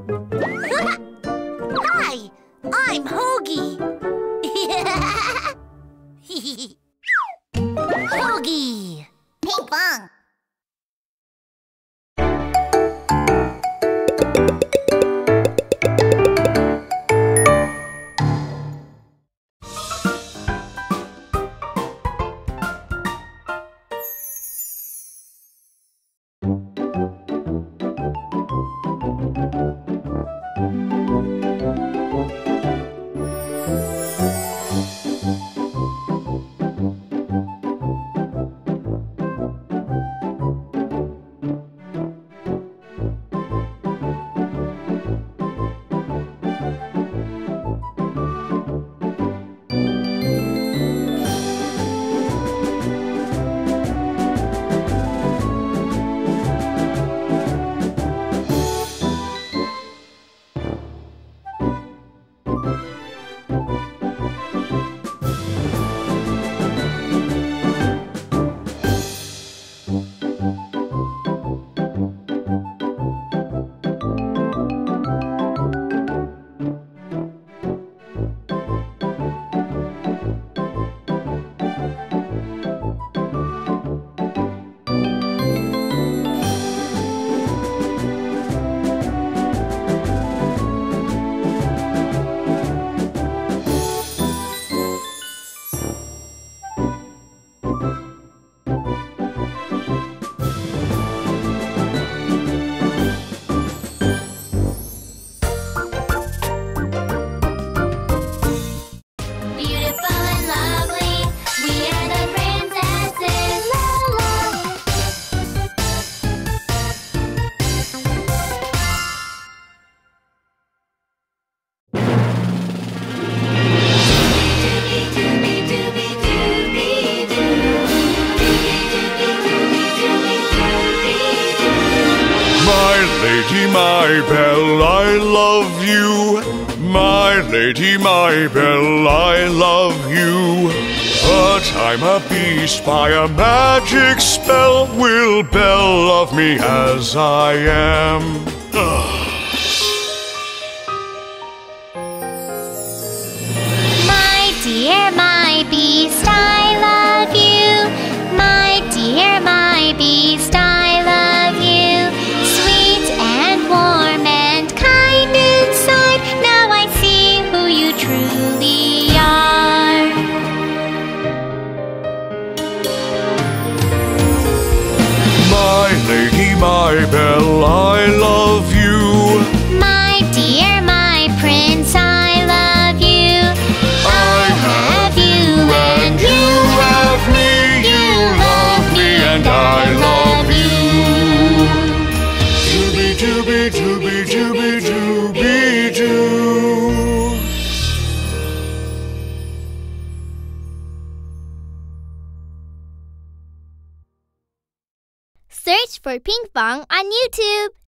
Hi, I'm Hoagie. Hoagie. Pinkfong. My Belle, I love you. My lady, my Belle, I love you. But I'm a beast by a magic spell. Will Belle love me as I am? My dear, my beast, I love you. My dear, my beast, I love you. Sweet and warm and kind inside. Now I see who you truly are. My lady, my Belle, I love you. My dear, my prince, I love you. I have you and you have me. You love me and I love you. Dooby, dooby, dooby, dooby, doo. Search for Pinkfong on YouTube.